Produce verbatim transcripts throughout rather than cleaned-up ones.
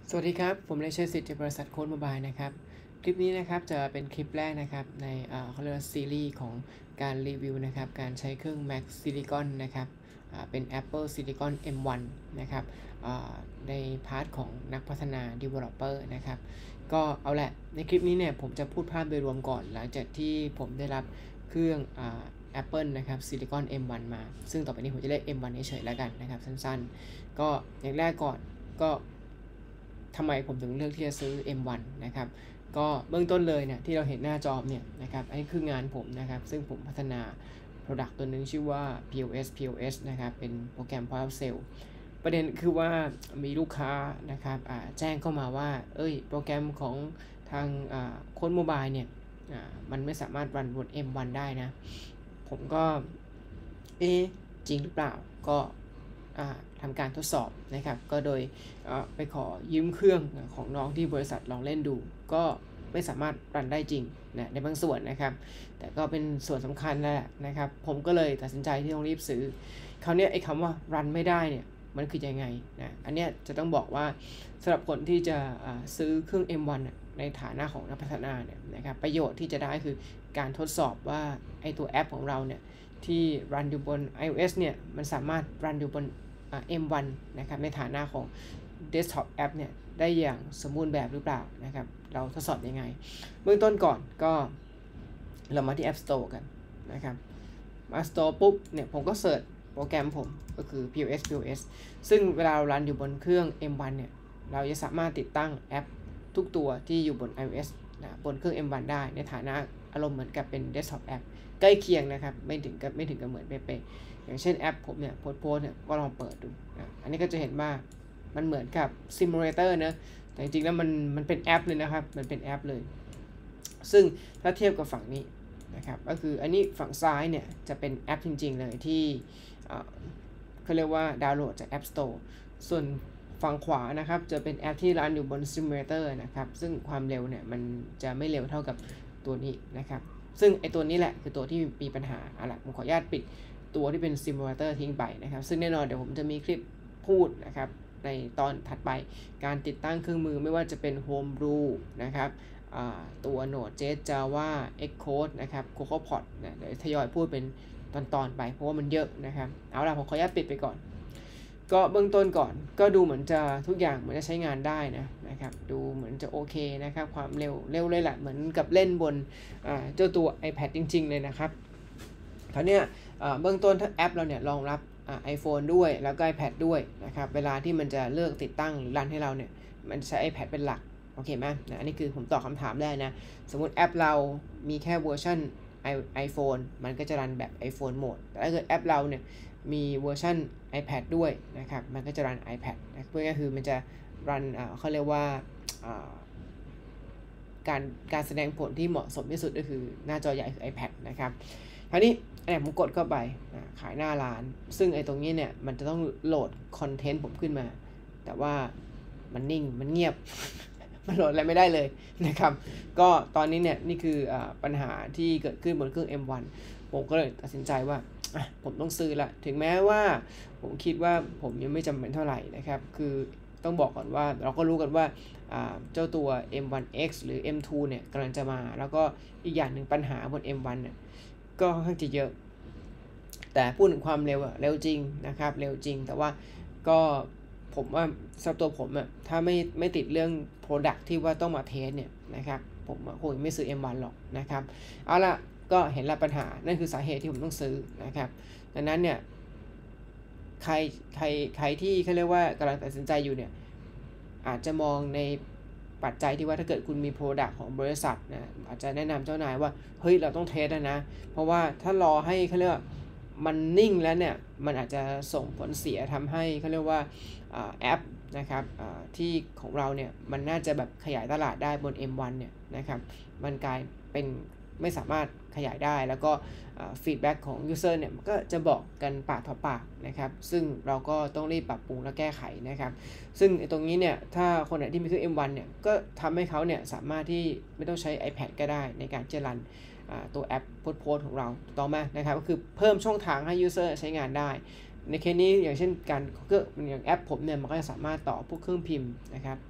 สวัสดีครับผมเลเชอร์สิทธิ์จากบริษัทโค้ดโมบายนะครับคลิปนี้นะครับจะเป็นคลิปแรกนะครับในเขาเรียกว่าซีรีส์ของการรีวิวนะครับการใช้เครื่อง Mac Silicon นะครับเป็น Apple Silicon เอ็ม วัน นะครับในพาร์ทของนักพัฒนา Developer นะครับก็เอาแหละในคลิปนี้เนี่ยผมจะพูดภาพโดยรวมก่อนหลังจากที่ผมได้รับเครื่อง Apple นะครับ Silicon เอ็ม วัน มาซึ่งต่อไปนี้ผมจะเรียก เอ็ม วัน เฉยๆแล้วกันนะครับสั้นๆก็อย่างแรกก่อนก็ทำไมผมถึงเลือกที่จะซื้อ เอ็ม วัน นะครับก็เบื้องต้นเลยเนี่ยที่เราเห็นหน้าจอเนี่ยนะครับอันนี้คืองานผมนะครับซึ่งผมพัฒนา Product ตัวนึงชื่อว่า พี โอ เอส พี โอ เอส นะครับเป็นโปรแกรม Point of Sale ประเด็นคือว่ามีลูกค้านะครับแจ้งเข้ามาว่าเอ้ยโปรแกรมของทางโค้ดโมบายเนี่ยมันไม่สามารถรันบน เอ็ม วัน ได้นะผมก็เอ๊ะจริงหรือเปล่าก็ทำการทดสอบนะครับก็โดยไปขอยืมเครื่องของน้องที่บริษัทลองเล่นดูก็ไม่สามารถรันได้จริงนะในบางส่วนนะครับแต่ก็เป็นส่วนสำคัญแหละนะครับผมก็เลยตัดสินใจที่ต้องรีบซื้อคราวนี้ไอ้คำว่ารันไม่ได้เนี่ยมันคือยังไงนะอันเนี้ยจะต้องบอกว่าสำหรับคนที่จะซื้อเครื่อง เอ็ม วัน ในฐานะของนักพัฒนาเนี่ยนะครับประโยชน์ที่จะได้คือการทดสอบว่าไอ้ตัวแอปของเราเนี่ยที่รันอยู่บน iOS เนี่ยมันสามารถรันอยู่บนเอ็ม วัน นะครับในฐานะของ Desktop App เนี่ยได้อย่างสมบูรณ์แบบหรือเปล่านะครับเราทดสอบยังไงเบื้องต้นก่อนก็เรามาที่ App Store กันนะครับมา Store ปุ๊บเนี่ยผมก็เสิร์ชโปรแกรมผมก็คือ พี โอ เอส พี โอ เอส ซึ่งเวลาเรารันอยู่บนเครื่อง เอ็ม วัน เนี่ยเราจะสามารถติดตั้งแอปทุกตัวที่อยู่บน iOS นะบนเครื่อง เอ็ม วัน ได้ในฐานะอารมณ์เหมือนกับเป็น Desktop App ใกล้เคียงนะครับไม่ถึงกับไม่ถึงกับเหมือนเป๊ะๆอย่างเช่นแอปผมเนี่ยโพสโพสเนี่ยก็ลองเปิดดูนะอันนี้ก็จะเห็นว่ามันเหมือนกับซิมูเลเตอร์นะแต่จริงๆแล้วมันมันเป็นแอปเลยนะครับมันเป็นแอปเลยซึ่งถ้าเทียบกับฝั่งนี้นะครับก็คืออันนี้ฝั่งซ้ายเนี่ยจะเป็นแอปจริงๆเลยที่เขาเรียกว่าดาวน์โหลดจาก App Store ส่วนฝั่งขวานะครับจะเป็นแอปที่รันอยู่บนซิมูเลเตอร์นะครับซึ่งความเร็วเนี่ยมันจะไม่เร็วเท่ากับตัวนี้นะครับซึ่งไอตัวนี้แหละคือตัวที่มีปัญหาเอาล่ะผมขออนุญาตปิดตัวที่เป็นซิมูเลเตอร์ทิ้งไปนะครับซึ่งแน่นอนเดี๋ยวผมจะมีคลิปพูดนะครับในตอนถัดไปการติดตั้งเครื่องมือไม่ว่าจะเป็น Homebrew นะครับตัว Node.js Java Xcode นะครับ CocoaPod นะเดี๋ยวทยอยพูดเป็นตอนๆไปเพราะว่ามันเยอะนะครับเอาล่ะผมขออนุญาตปิดไปก่อนก็เบื้องต้นก่อนก็ดูเหมือนจะทุกอย่างเหมือนจะใช้งานได้นะนะครับดูเหมือนจะโอเคนะครับความเร็วเร็วเลยแหละเหมือนกับเล่นบนเจ้าตัว iPad จริงๆเลยนะครับคราวนี้เบื้องต้นถ้าแอปเราเนี่ยรองรับ iPhone ด้วยแล้วก็ iPad ด้วยนะครับเวลาที่มันจะเลือกติดตั้งหรือรันให้เราเนี่ยมันใช้ iPad เป็นหลักโอเคไหมนะอันนี้คือผมตอบคำถามได้นะสมมุติแอปเรามีแค่เวอร์ชัน iPhone มันก็จะรันแบบ iPhone โหมดแต่ถ้าเกิดแอปเราเนี่ยมีเวอร์ชัน iPad ด้วยนะครับมันก็จะรัน iPad นะเพื่อก็คือมันจะรันเขาเรียกว่าการการแสดงผลที่เหมาะสมที่สุดก็คือหน้าจอใหญ่คือ iPad นะครับคราวนี้อันนี้ผมกดเข้าไปขายหน้าร้านซึ่งไอ้ตรงนี้เนี่ยมันจะต้องโหลดคอนเทนต์ผมขึ้นมาแต่ว่ามันนิ่งมันเงียบ มันโหลดอะไรไม่ได้เลยนะครับก็ตอนนี้เนี่ยนี่คืออปัญหาที่เกิดขึ้นบนเครื่อง เอ็ม วัน ผมก็เลยตัดสินใจว่าผมต้องซื้อละถึงแม้ว่าผมคิดว่าผมยังไม่จำเป็นเท่าไหร่นะครับคือต้องบอกก่อนว่าเราก็รู้กันว่าเจ้าตัว เอ็ม วัน เอ็กซ์ หรือ เอ็ม ทู เนี่ยกำลังจะมาแล้วก็อีกอย่างหนึ่งปัญหาบน เอ็ม วัน เนี่ยก็ค่อนข้างจะเยอะแต่พูดถึงความเร็วอะเร็วจริงนะครับเร็วจริงแต่ว่าก็ผมว่าสำหรับตัวผมอะถ้าไม่ไม่ติดเรื่อง Product ที่ว่าต้องมาเทสเนี่ยนะครับผมคงไม่ซื้อ เอ็ม วัน หรอกนะครับเอาล่ะก็เห็นแล้วปัญหานั่นคือสาเหตุที่ผมต้องซื้อนะครับดังนั้นเนี่ยใครใครใครที่เขาเรียกว่ากำลังตัดสินใจอยู่เนี่ยอาจจะมองในปัจจัยที่ว่าถ้าเกิดคุณมี Product ของบริษัทนะอาจจะแนะนำเจ้านายว่าเฮ้ยเราต้องเทสนะเพราะว่าถ้ารอให้เขาเรียกมันนิ่งแล้วเนี่ยมันอาจจะส่งผลเสียทำให้เขาเรียกว่าแอปนะครับที่ของเราเนี่ยมันน่าจะแบบขยายตลาดได้บน เอ็ม วัน เนี่ยนะครับมันกลายเป็นไม่สามารถขยายได้แล้วก็ฟีดแบ็กของ User เนี่ยก็จะบอกกันปากต่อปากนะครับซึ่งเราก็ต้องรีบปรับปรุงและแก้ไขนะครับซึ่งตรงนี้เนี่ยถ้าคนไหนที่มีเครื่อง เอ็ม วัน เนี่ยก็ทำให้เขาเนี่ยสามารถที่ไม่ต้องใช้ iPad ก็ได้ในการจะรันตัวแอปโพสต์ของเราต่อมานะครับก็คือเพิ่มช่องทางให้ User ใช้งานได้ในเคสนี้อย่างเช่นการเครื่องอย่างแอปผมเนี่ยมันก็จะสามารถต่อพวกเครื่องพิมพ์นะครับ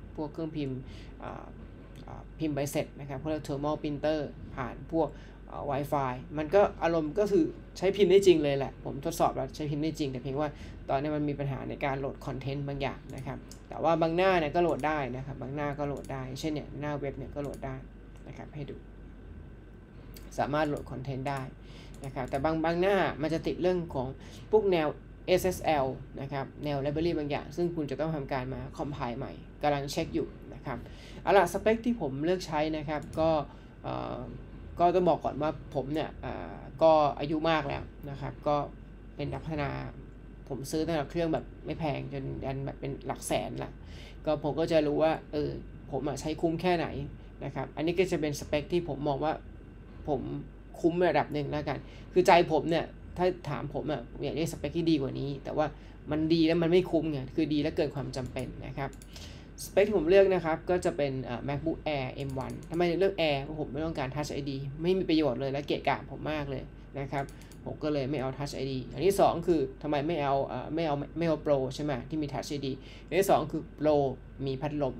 พวกเครื่องพิมพ์พิมพ์ใบเสร็จนะครับพวก thermal printer ผ่านพวก Wi-Fi มันก็อารมณ์ก็คือใช้พิมพ์ได้จริงเลยแหละผมทดสอบแล้วใช้พิมพ์ได้จริงแต่เพียงว่าตอนนี้มันมีปัญหาในการโหลดคอนเทนต์บางอย่างนะครับแต่ว่าบางหน้าเนี่ยก็โหลดได้นะครับบางหน้าก็โหลดได้เช่นเนี่ยหน้าเว็บเนี่ยก็โหลดได้นะครับให้ดูสามารถโหลดคอนเทนต์ได้นะครับแต่บางบางหน้ามันจะติดเรื่องของพวกแนว เอส เอส แอล นะครับแนว library บางอย่างซึ่งคุณจะต้องทำการมา compile ใหม่กำลังเช็คอยู่นะครับเอาล่ะสเปคที่ผมเลือกใช้นะครับก็ก็ต้องบอกก่อนว่าผมเนี่ยก็อายุมากแล้วนะครับก็เป็นนักพัฒนาผมซื้อตั้งแต่เครื่องแบบไม่แพงจนยันแบบเป็นหลักแสนละก็ผมก็จะรู้ว่าเออผมใช้คุ้มแค่ไหนนะครับอันนี้ก็จะเป็นสเปคที่ผมมองว่าผมคุ้มระดับหนึ่งแล้วกันคือใจผมเนี่ยถ้าถามผมอ่ะผมอยากได้สเปคที่ดีกว่านี้แต่ว่ามันดีแล้วมันไม่คุ้มไงคือดีแล้วเกินความจำเป็นนะครับสเปคที่ผมเลือกนะครับก็จะเป็น MacBook Air เอ็ม วัน ทำไมเลือก Air เพราะผมไม่ต้องการ Touch ไอ ดี ไม่มีประโยชน์เลยและเกะกะผมมากเลยนะครับผมก็เลยไม่เอา Touch ไอ ดี อันที่สองคือทำไมไม่เอาเอ่อไม่เอาไม่เอา Pro ใช่ไหมที่มี Touch ไอ ดี อันที่สองคือ Pro มีพัดลม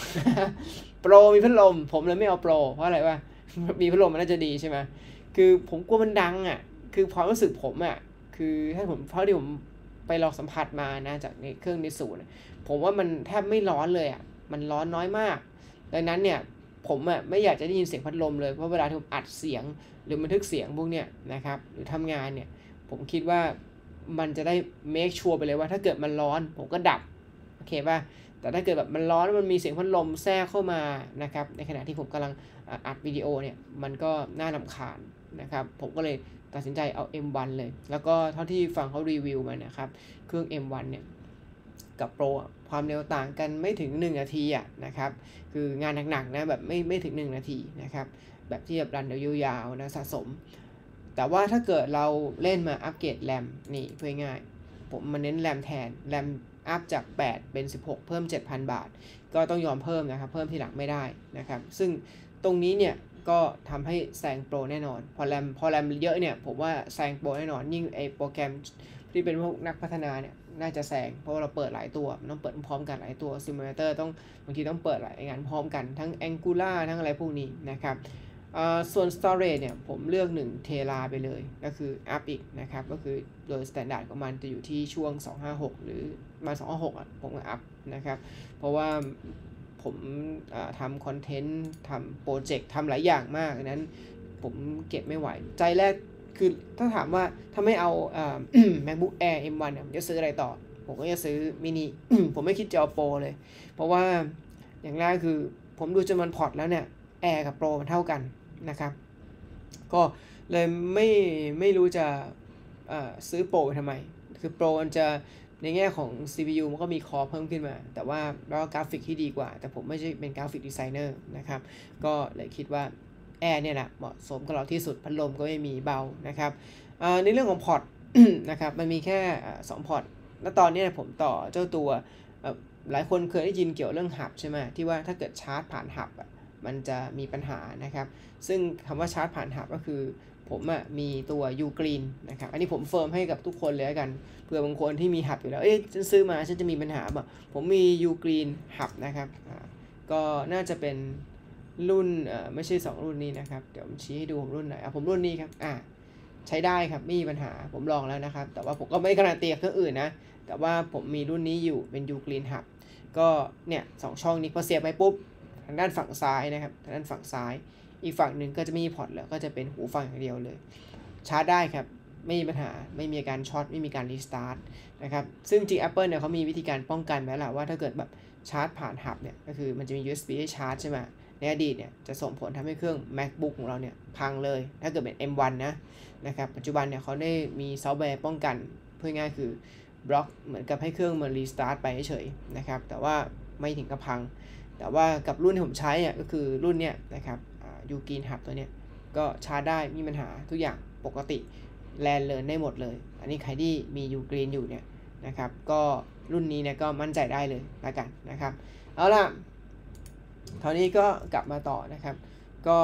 Pro มีพัดลมผมเลยไม่เอา Pro เพราะอะไรวะ มีพัดลมมันน่าจะดีใช่ไหมคือผมกลัวมันดังอ่ะคือความรู้สึกผมอ่ะคือถ้าผมเพราะที่ผมไปลองสัมผัสมานะจากในเครื่องในศูนย์ผมว่ามันแทบไม่ร้อนเลยอ่ะมันร้อนน้อยมากดังนั้นเนี่ยผมอ่ะไม่อยากจะได้ยินเสียงพัดลมเลยเพราะเวลาที่ผมอัดเสียงหรือบันทึกเสียงพวกเนี้ยนะครับหรือทำงานเนี่ยผมคิดว่ามันจะได้ make sure ไปเลยว่าถ้าเกิดมันร้อนผมก็ดับโอเคป่ะแต่ถ้าเกิดแบบมันร้อนมันมีเสียงพัดลมแทรกเข้ามานะครับในขณะที่ผมกำลังอัดวิดีโอเนี่ยมันก็น่ารำคาญนะครับผมก็เลยตัดสินใจเอา เอ็ม วัน เลยแล้วก็เท่าที่ฟังเขารีวิวมานะครับเครื่อง เอ็ม วัน เนี่ยกับ Pro ความเร็วต่างกันไม่ถึงหนึ่งนาทีอ่ะนะครับคืองานหนักๆนะแบบไม่ไม่ถึงหนึ่งนาทีนะครับแบบที่แบบรันยาวๆนะสะสมแต่ว่าถ้าเกิดเราเล่นมาอัปเกรดแรมนี่เพื่อง่ายผมมาเน้นแรมแทนแรมอัพจากแปดเป็นสิบหกเพิ่ม เจ็ดพัน บาทก็ต้องยอมเพิ่มนะครับเพิ่มทีหลังไม่ได้นะครับซึ่งตรงนี้เนี่ยก็ทำให้แซงโปรแน่นอนพอแรมพอแรมเยอะเนี่ยผมว่าแซงโปรแน่นอนยิ่งไอโปรแกรมที่เป็นพวกนักพัฒนาเนี่ยน่าจะแซงเพราะว่าเราเปิดหลายตัวมันต้องเปิดพร้อมกันหลายตัวซิมูเลเตอร์ต้องบางทีต้องเปิดหลายงานพร้อมกันทั้ง Angular ทั้งอะไรพวกนี้นะครับส่วน storage เนี่ยผมเลือกหนึ่งเทราไปเลยก็คืออัพอีกนะครับก็คือโดย standard ของมันจะอยู่ที่ช่วงสองห้าหกหรือมาสองห้าหกอ่ะผมก็อัพนะครับเพราะว่าผมทำคอนเทนต์ทำโปรเจกต์ทำหลายอย่างมากนั้นผมเก็บไม่ไหวใจแรกคือถ้าถามว่าถ้าไม่เอา MacBook Air เอ็ม วัน เนี่ยผมจะซื้ออะไรต่อผมก็จะซื้อมินิ ผมไม่คิดจะเอาโปรเลยเพราะว่าอย่างแรกคือผมดูจำนวนพอร์ตแล้วเนี่ย Air กับ Pro มันเท่ากันนะครับก็เลยไม่ไม่รู้จะซื้อโปรทำไมคือโปรมันจะในแง่ของ ซี พี ยู มันก็มีคอเพิ่มขึ้นมาแต่ว่าแล้วกราฟิกที่ดีกว่าแต่ผมไม่ใช่เป็นกราฟิกดีไซเนอร์นะครับก็เลยคิดว่าแอร์เนี่ยแหละเหมาะสมกับเราที่สุดพัดลมก็ไม่มีเบานะครับในเรื่องของพอร์ต นะครับมันมีแค่สองพอร์ตแล้วตอนนี้ผมต่อเจ้าตัวหลายคนเคยได้ยินเกี่ยวเรื่องหับใช่ไหมที่ว่าถ้าเกิดชาร์จผ่านหับมันจะมีปัญหานะครับซึ่งคำว่าชาร์จผ่านหับก็คือผมอ่ะมีตัว Ugreen นะครับอันนี้ผมเฟิร์มให้กับทุกคนเลยกันเผื่อบางคนที่มีหับอยู่แล้วเอ๊ะฉันซื้อมาฉันจะมีปัญหาบ่ผมมี Ugreen หับนะครับก็น่าจะเป็นรุ่นเอ่อไม่ใช่สองรุ่นนี้นะครับเดี๋ยวผมชี้ให้ดูผมรุ่นไหนอ่ะผมรุ่นนี้ครับอ่าใช้ได้ครับไม่มีปัญหาผมลองแล้วนะครับแต่ว่าผมก็ไม่การันตีกับเครื่องอื่นนะแต่ว่าผมมีรุ่นนี้อยู่เป็น Ugreen หับก็เนี่ยสองช่องนี้พอเสียบไปปุ๊บทางด้านฝั่งซ้ายนะครับทางด้านฝั่งซ้ายอีกฝั่งหนึ่งก็จะไม่มีพอร์ตแล้วก็จะเป็นหูฟังอย่างเดียวเลยชาร์จได้ครับไม่มีปัญหาไม่มีการช็อตไม่มีการรีสตาร์ทนะครับซึ่งจริง Apple เนี่ยเขามีวิธีการป้องกันไว้แหละว่าถ้าเกิดแบบชาร์จผ่านหับเนี่ยก็คือมันจะมี ยู เอส บี ให้ชาร์จใช่ไหมในอดีตเนี่ยจะส่งผลทำให้เครื่อง MacBook ของเราเนี่ยพังเลยถ้าเกิดเป็น เอ็ม วัน นะนะครับปัจจุบันเนี่ยเขาได้มีซอฟต์แวร์ป้องกันเพื่อง่ายคือบล็อกเหมือนกับให้เครื่องมันรีสตาร์ทไปเฉยๆนะครับแต่ว่าไม่ถึงกับพังแต่ว่ากับรุ่นที่ผมใช้อ่ะก็คือรุ่นเนี้ยนะครับยูกรีนหับตัวเนี้ยก็ชาร์จได้มีปัญหาทุกอย่างปกติแลนเลิร์นได้หมดเลยอันนี้ใครที่มียูกรีนอยู่เนี่ยนะครับก็รุ่นนี้เนี่ยก็มั่นใจได้เลยละกันนะครับเอาล่ะคราวนี้ก็กลับมาต่อนะครับก็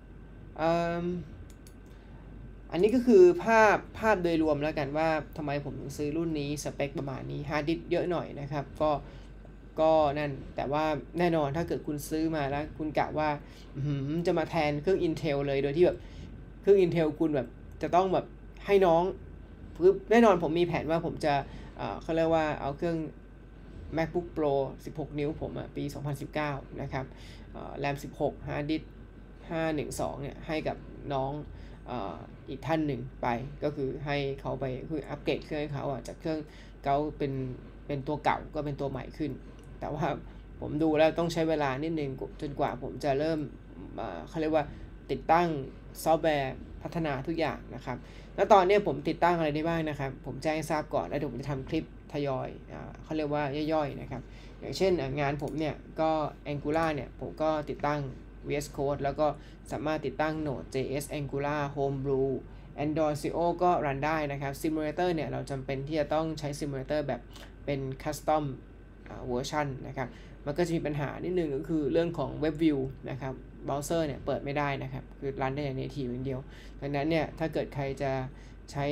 อันนี้ก็คือภาพภาพโดยรวมแล้วกันว่าทำไมผมถึงซื้อรุ่นนี้สเปคประมาณนี้ฮาร์ดดิสก์เยอะหน่อยนะครับก็ก็นั่นแต่ว่าแน่นอนถ้าเกิดคุณซื้อมาแล้วคุณกะว่าจะมาแทนเครื่อง Intel เลยโดยที่แบบเครื่อง Intel คุณแบบจะต้องแบบให้น้องแน่นอนผมมีแผนว่าผมจะเขาเรียกว่าเอาเครื่อง MacBook Pro สิบหก นิ้วผมอ่ะปีสองพันสิบเก้านะครับแรมสิบหก ฮาร์ดดิสก์ห้าหนึ่งสองเนี่ยให้กับน้องอีกท่านหนึ่งไปก็คือให้เขาไปคืออัปเกรดเครื่องให้เขาอ่ะจากเครื่องเขาเป็นเป็นตัวเก่าก็เป็นตัวใหม่ขึ้นแต่ว่าผมดูแล้วต้องใช้เวลานิดนึงจนกว่าผมจะเริ่มเขาเรียกว่าติดตั้งซอฟต์แวร์พัฒนาทุกอย่างนะครับแล้วตอนนี้ผมติดตั้งอะไรได้บ้างนะครับผมแจ้งทราบก่อนแล้วเดี๋ยวผมจะทำคลิปทยอยเขาเรียกว่าย่อยๆนะครับอย่างเช่นงานผมเนี่ยก็ Angular เนี่ยผมก็ติดตั้ง วี เอส Code แล้วก็สามารถติดตั้ง Node.js Angular Homebrew Android ซี อี โอ ก็รันได้นะครับ Simulator เนี่ยเราจำเป็นที่จะต้องใช้ Simulator แบบเป็น Custom Version นะครับมันก็จะมีปัญหานิดนึงก็คือเรื่องของ Web View นะครับเบราว์เซอร์เนี่ยเปิดไม่ได้นะครับคือรันได้อย่าง native อย่างเดียวดังนั้นเนี่ยถ้าเกิดใครจะใช้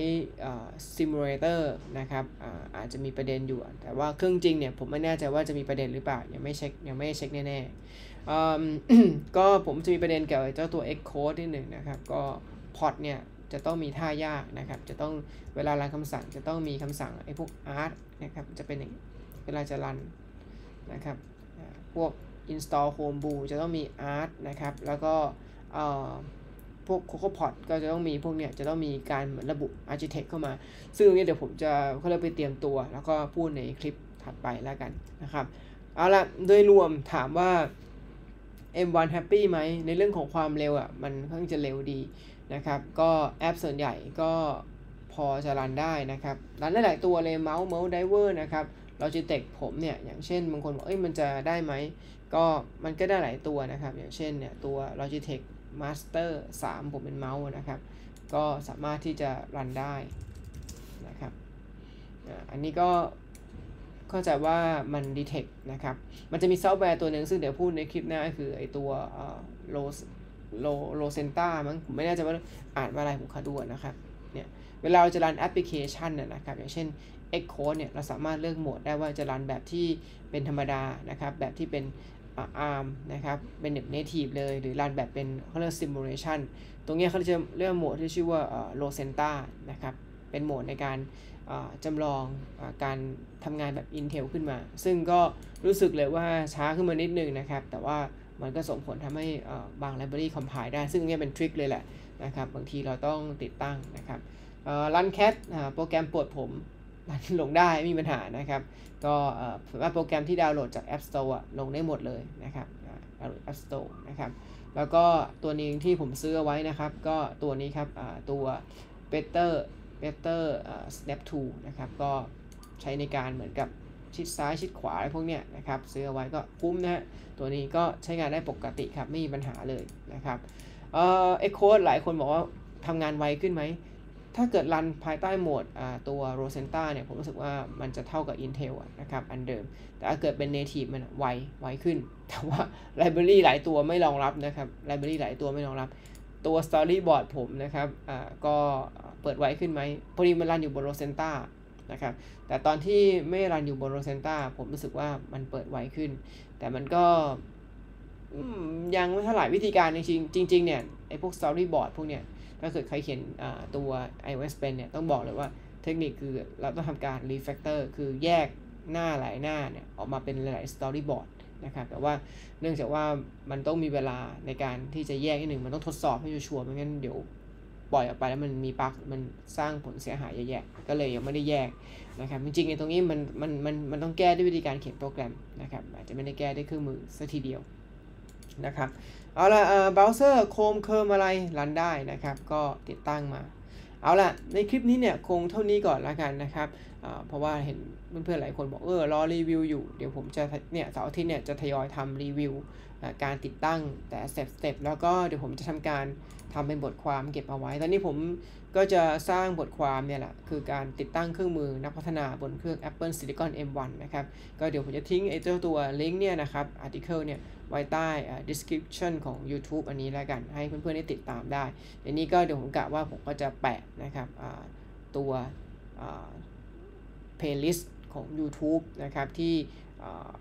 Simulator นะครับอาอาจจะมีประเด็นอยู่แต่ว่าเครื่องจริงเนี่ยผมไม่แน่ใจว่าจะมีประเด็นหรือเปล่ายังไม่เช็คยังไม่เช็คแน่ๆ ก็ผมจะมีประเด็นเกี่ยวกับเจ้าตัว Xcode นิดหนึ่งนะครับก็พอร์ตเนี่ยจะต้องมีท่ายากนะครับจะต้องเวลารันคำสั่งจะต้องมีคำสั่งไอ้พวก art นะครับจะเป็นอย่างเวลาจะรันนะครับพวก install homebrew จะต้องมี art นะครับแล้วก็พวก CocoaPod ก็จะต้องมีพวกเนี้ยจะต้องมีการเหมือนระบุ architect เข้ามาซึ่งตรงนี้เดี๋ยวผมจะเขาเรียกไปเตรียมตัวแล้วก็พูดในคลิปถัดไปแล้วกันนะครับเอาละโดยรวมถามว่า เอ็ม วัน Happy ไหมในเรื่องของความเร็วอ่ะมันค่อนข้างจะเร็วดีนะครับก็แอปส่วนใหญ่ก็พอจะรันได้นะครับรันได้หลายตัวเลยเมาส์เมาส์ไดเวอร์นะครับ Logitech ผมเนี่ยอย่างเช่นบางคนบอกเอ้ยมันจะได้ไหมก็มันก็ได้หลายตัวนะครับอย่างเช่นเนี่ยตัว Logitech Master สามผมเป็นเมาส์นะครับก็สามารถที่จะรันได้นะครับอันนี้ก็เข้าใจว่ามัน detect นะครับมันจะมีซอฟต์แวร์ตัวหนึ่งซึ่งเดี๋ยวพูดในคลิปหน้าก็คือไอตัว โล โล โลเซนต้ามั้งผมไม่แน่ใจว่าอ่านว่าอะไรผมขอดูนะครับเนี่ยเวลาเราจะรันแอปพลิเคชันนะครับอย่างเช่น Xcode เนี่ยเราสามารถเลือกโหมดได้ว่าจะรันแบบที่เป็นธรรมดานะครับแบบที่เป็น อาร์ม นะครับเป็นแบบ native เลยหรือรันแบบเป็นเขาเรียก simulation ตรงนี้เขาจะเรียกโหมดที่ชื่อว่า Rosetta นะครับเป็นโหมดในการจำลองการทำงานแบบ Intel ขึ้นมาซึ่งก็รู้สึกเลยว่าช้าขึ้นมานิดนึงนะครับแต่ว่ามันก็ส่งผลทำให้บาง library compile ได้ซึ่งนี่เป็นทริคเลยแหละนะครับบางทีเราต้องติดตั้งนะครับ Runcat โปรแกรมปวดผมรันลงได้ไม่มีปัญหานะครับก็สามารถโปรแกรมที่ดาวน์โหลดจาก App Store ลงได้หมดเลยนะครับ App Store นะครับแล้วก็ตัวนี้ที่ผมซื้อเอาไว้นะครับก็ตัวนี้ครับตัว Better Better Snap Tool นะครับก็ใช้ในการเหมือนกับชิดซ้ายชิดขวาอะไรพวกเนี้ยนะครับซื้อเอาไว้ก็คุ้มนะฮะตัวนี้ก็ใช้งานได้ปกติครับไม่มีปัญหาเลยนะครับเอ่อ Xcode หลายคนบอกว่าทำงานไวขึ้นไหมถ้าเกิดรันภายใต้โหมดตัว Rosetta เนี่ยผมรู้สึกว่ามันจะเท่ากับ Intel นะครับอันเดิมแต่ถ้าเกิดเป็น Native มันไวไวขึ้นแต่ว่า Library หลายตัวไม่รองรับนะครับ Library หลายตัวไม่รองรับตัว Storyboard ผมนะครับอ่าก็เปิดไวขึ้นไหมพอดีมันรันอยู่บน Rosetta นะครับแต่ตอนที่ไม่รันอยู่บน Rosetta ผมรู้สึกว่ามันเปิดไวขึ้นแต่มันก็ยังไม่เท่าไหร่วิธีการจริงจริงๆเนี่ยไอ้พวก Storyboard พวกเนี้ยถ้าเกิดใครเขียนตัว iOS เป็นเนี่ยต้องบอกเลยว่าเทคนิคคือเราต้องทำการ refactor คือแยกหน้าหลายหน้าเนี่ยออกมาเป็นหลาย storyboard นะครับแต่ว่าเนื่องจากว่ามันต้องมีเวลาในการที่จะแยกนิดหนึ่งมันต้องทดสอบให้ชัวร์ไม่งั้นเดี๋ยวปล่อยออกไปแล้วมันมีบั๊กมันสร้างผลเสียหายแย่ๆก็เลยยังไม่ได้แยกนะครับจริงๆในตรงนี้มันมันมันมันต้องแก้ด้วยวิธีการเขียนโปรแกรมนะครับอาจจะไม่ได้แก้ด้วยเครื่องมือซะทีเดียวนะครับเอาละเบราว์เซอร์โคมเคิร์มอะไรรันได้นะครับก็ติดตั้งมาเอาละในคลิปนี้เนี่ยคงเท่านี้ก่อนละกันนะครับเพราะว่าเห็นเพื่อนๆหลายคนบอกเออรอรีวิวอยู่เดี๋ยวผมจะเนี่ยเสาร์อาทิตย์เนี่ยจะทยอยทำรีวิวการติดตั้งแต่สเต็ปสเต็ปแล้วก็เดี๋ยวผมจะทำการทำเป็นบทความเก็บเอาไว้ตอนนี้ผมก็จะสร้างบทความเนี่ยแหละคือการติดตั้งเครื่องมือนักพัฒนาบนเครื่อง Apple Silicon เอ็ม วัน นะครับก็เดี๋ยวผมจะทิ้งไอ้เจ้าตัวลิงก์เนี่ยนะครับ article เนี่ยไว้ใต้ description ของ YouTube อันนี้แล้วกันให้เพื่อนๆได้ติดตามได้ในนี้ก็เดี๋ยวผมกะว่าผมก็จะแปะนะครับตัว playlist ของ YouTube นะครับที่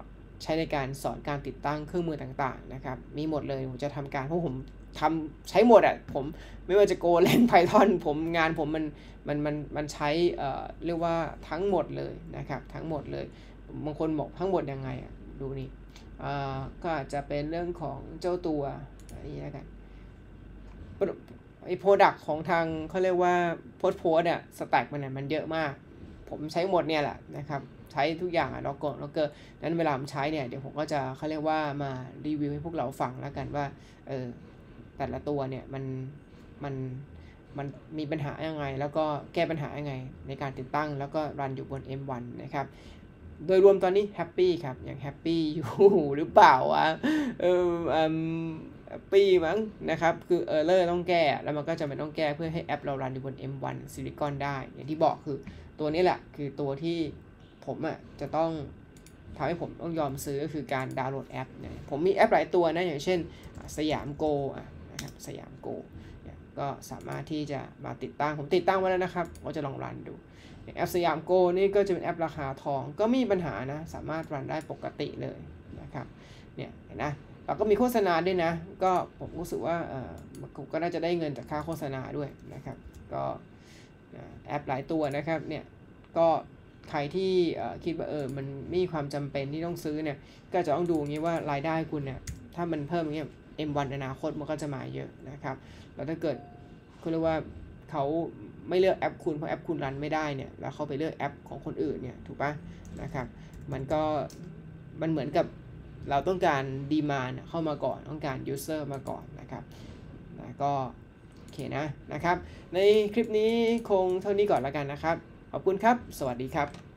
ใช้ในการสอนการติดตั้งเครื่องมือต่างๆนะครับมีหมดเลยผมจะทำการเพราะผมทำใช้หมดอ่ะผมไม่ว่าจะ Go เล่น Python ผมงานผมมันมันมันมันใช้เอ่อเรียกว่าทั้งหมดเลยนะครับทั้งหมดเลยบางคนบอกทั้งหมดยังไงอ่ะดูนี่อ่าก็อาจจะเป็นเรื่องของเจ้าตัวอันนี้แล้วกันไอ้โปรดักต์ของทางเขาเรียกว่าโพสโพสอ่ะสแต็กมันเนี่ยมันเยอะมากผมใช้หมดเนี่ยแหละนะครับใช้ทุกอย่างอ่ะล็อกเกอร์ล็อกเกอร์นั้นเวลาผมใช้เนี่ยเดี๋ยวผมก็จะเขาเรียกว่ามารีวิวให้พวกเราฟังแล้วกันว่าเออแต่ละตัวเนี่ยมันมันมันมีปัญหายังไงแล้วก็แก้ปัญหายังไงในการติดตั้งแล้วก็รันอยู่บน เอ็ม วัน นะครับโดยรวมตอนนี้แฮปปี้ครับยังแฮปปี้อยู่หรือเปล่าวะเอออืมแฮปปี้มั้งนะครับคือเออร์เลอร์ต้องแก้แล้วมันก็จะไม่ต้องแก้เพื่อให้แอปเรารันอยู่บน เอ็ม วัน Silicon ได้อย่างที่บอกคือตัวนี้แหละคือตัวที่ผมอ่ะจะต้องทำให้ผมต้องยอมซื้อก็คือการดาวน์โหลดแอปเนี่ยผมมีแอปหลายตัวนะอย่างเช่นสยามโกอ่ะนะครับสยามโกเนี่ยก็สามารถที่จะมาติดตั้งผมติดตั้งไว้แล้วนะครับก็จะลองรันดูแอปสยามโกนี่ก็จะเป็นแอปราคาทองก็มีปัญหานะสามารถรันได้ปกติเลยนะครับเนี่ยเห็นนะเราก็มีโฆษณาด้วยนะก็ผมรู้สึกว่าเออก็น่าจะได้เงินจากค่าโฆษณาด้วยนะครับก็แอปหลายตัวนะครับเนี่ยก็ใครที่คิดว่าเออมันมีความจำเป็นที่ต้องซื้อเนี่ยก็จะต้องดูอย่างนี้ว่ารายได้คุณเนี่ยถ้ามันเพิ่มอย่างเงี้ย เอ็ม วัน อนาคตมันก็จะมาเยอะนะครับแล้วถ้าเกิดคุณเรียกว่าเขาไม่เลือกแอปคุณเพราะแอปคุณรันไม่ได้เนี่ยแล้วเขาไปเลือกแอปของคนอื่นเนี่ยถูกปะนะครับมันก็มันเหมือนกับเราต้องการดีมานด์เข้ามาก่อนต้องการยูเซอร์มาก่อนนะครับนะก็โอเคนะนะครับในคลิปนี้คงเท่านี้ก่อนแล้วกันนะครับขอบคุณครับสวัสดีครับ